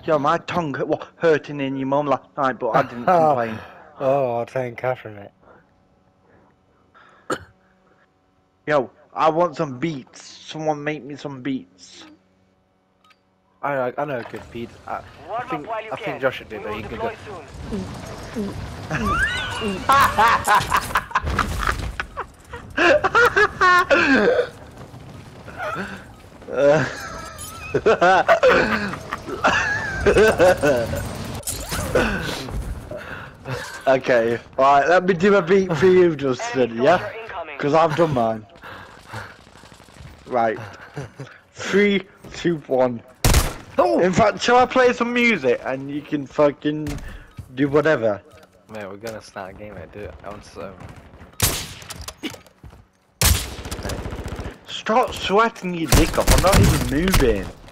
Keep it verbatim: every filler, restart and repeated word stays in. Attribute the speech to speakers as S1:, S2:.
S1: Yo, my tongue was hurting in your mum last night, but I didn't complain.
S2: Oh, I'll try and Catherine it.
S1: Yo, I want some beats. Someone make me some beats.
S2: I know, I know a good beat. I, I think I think Josh should do that. He can go.
S1: Okay, alright, let me do a beat for you, Justin, yeah? Because I've done mine. Right. Three, two, one.
S2: Oh!
S1: In fact, shall I play some music and you can fucking do whatever?
S2: Man, we're gonna start a game. I do it. I want so.
S1: Stop sweating your dick off, I'm not even moving.